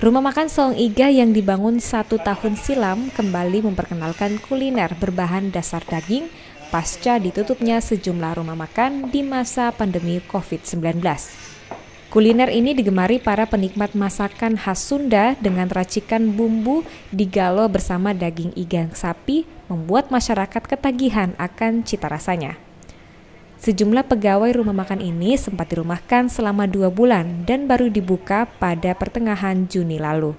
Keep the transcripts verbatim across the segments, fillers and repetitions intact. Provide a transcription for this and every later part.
Rumah makan Soong Iga yang dibangun satu tahun silam kembali memperkenalkan kuliner berbahan dasar daging pasca ditutupnya sejumlah rumah makan di masa pandemi covid sembilan belas. Kuliner ini digemari para penikmat masakan khas Sunda dengan racikan bumbu digalo bersama daging iga sapi membuat masyarakat ketagihan akan cita rasanya. Sejumlah pegawai rumah makan ini sempat dirumahkan selama dua bulan dan baru dibuka pada pertengahan Juni lalu.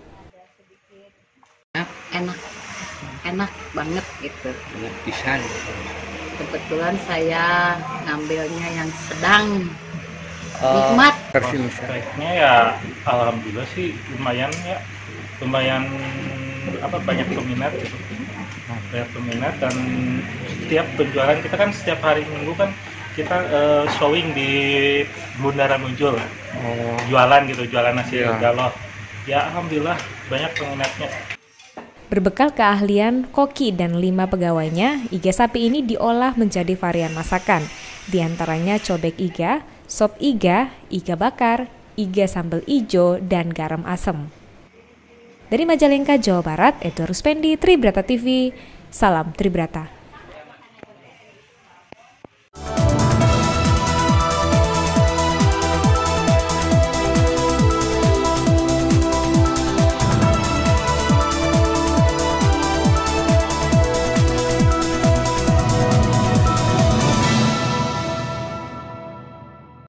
Enak, enak banget gitu. Enak pisan. Kebetulan saya ngambilnya yang sedang, Uh, nikmat. Prospeknya ya alhamdulillah sih lumayan ya, lumayan apa banyak peminat gitu. Nah, banyak peminat dan setiap penjualan kita kan setiap hari Minggu kan kita uh, showing di Bundaran Muncul, oh. jualan gitu, jualan nasi yeah. galo. Ya alhamdulillah banyak peminatnya. Berbekal keahlian koki dan lima pegawainya, iga sapi ini diolah menjadi varian masakan. Di antaranya cobek iga, sop iga, iga bakar, iga sambal ijo, dan garam asem. Dari Majalengka, Jawa Barat, Edward Ruspendi, Tribrata T V, salam Tribrata.